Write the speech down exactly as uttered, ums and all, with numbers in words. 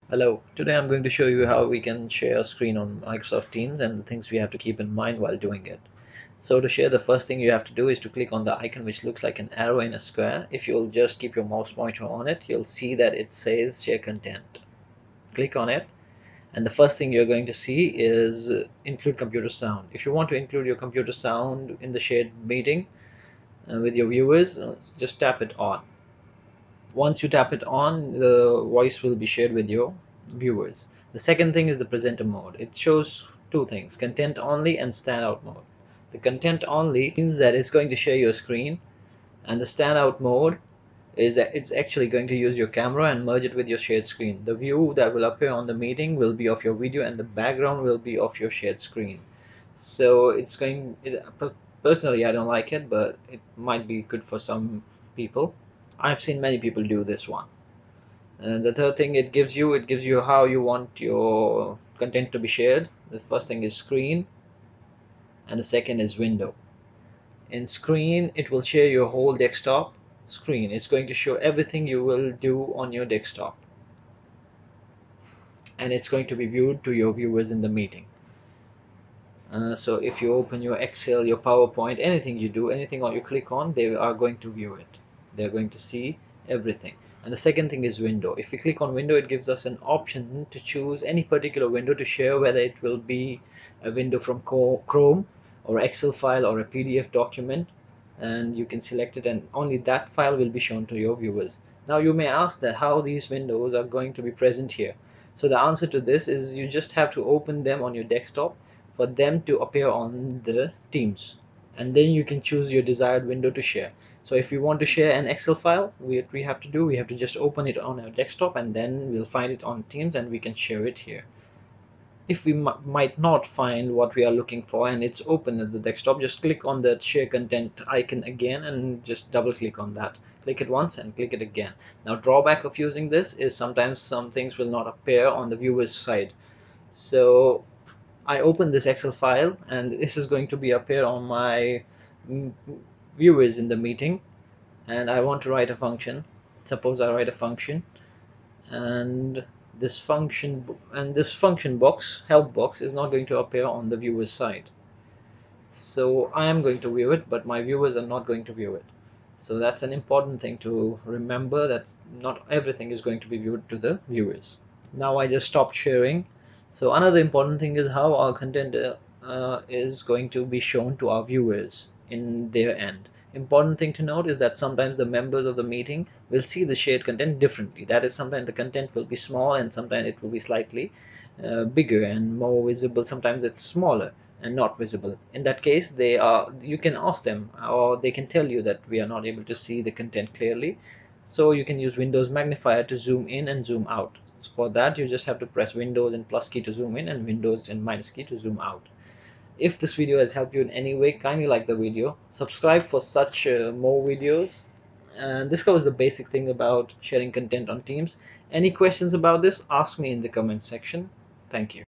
Hello, today I'm going to show you how we can share a screen on Microsoft Teams and the things we have to keep in mind while doing it. So to share, the first thing you have to do is to click on the icon which looks like an arrow in a square. If you'll just keep your mouse pointer on it, you'll see that it says share content. Click on it and the first thing you're going to see is uh, include computer sound. If you want to include your computer sound in the shared meeting uh, with your viewers, uh, just tap it on. Once you tap it on, the voice will be shared with your viewers. The second thing is the presenter mode. It shows two things: content only and standout mode. The content only means that it's going to share your screen, and the standout mode is that it's actually going to use your camera and merge it with your shared screen. The view that will appear on the meeting will be of your video and the background will be of your shared screen. So it's going it, personally I don't like it, but it might be good for some people. I've seen many people do this one. And the third thing it gives you, it gives you how you want your content to be shared. The first thing is screen, and the second is window. In screen, it will share your whole desktop screen. It's going to show everything you will do on your desktop, and it's going to be viewed to your viewers in the meeting. Uh, so if you open your Excel, your PowerPoint, anything you do, anything you click on, they are going to view it. They're going to see everything. And the second thing is window. If we click on window, it gives us an option to choose any particular window to share, whether it will be a window from Chrome or Excel file or a P D F document, and you can select it and only that file will be shown to your viewers. Now you may ask that how these windows are going to be present here. So the answer to this is you just have to open them on your desktop for them to appear on the Teams, and then you can choose your desired window to share. So if you want to share an Excel file, what we have to do, we have to just open it on our desktop and then we'll find it on Teams and we can share it here. If we might not find what we are looking for and it's open at the desktop, just click on that share content icon again and just double click on that. Click it once and click it again. Now drawback of using this is sometimes some things will not appear on the viewer's side. So I open this Excel file and this is going to be appear on my viewers in the meeting, and I want to write a function. Suppose I write a function, and this function and this function box, help box, is not going to appear on the viewer's side. So I am going to view it, but my viewers are not going to view it. So that's an important thing to remember, that not everything is going to be viewed to the viewers. Now I just stopped sharing. So another important thing is how our content uh, uh, is going to be shown to our viewers in their end. Important thing to note is that sometimes the members of the meeting will see the shared content differently. That is, sometimes the content will be small and sometimes it will be slightly uh, bigger and more visible. Sometimes it's smaller and not visible. In that case, they are you can ask them, or they can tell you that we are not able to see the content clearly. So you can use Windows magnifier to zoom in and zoom out. For that, you just have to press Windows and plus key to zoom in and Windows and minus key to zoom out. If this video has helped you in any way, kindly like the video, subscribe for such uh, more videos, and this covers the basic thing about sharing content on Teams. Any questions about this, ask me in the comment section. Thank you.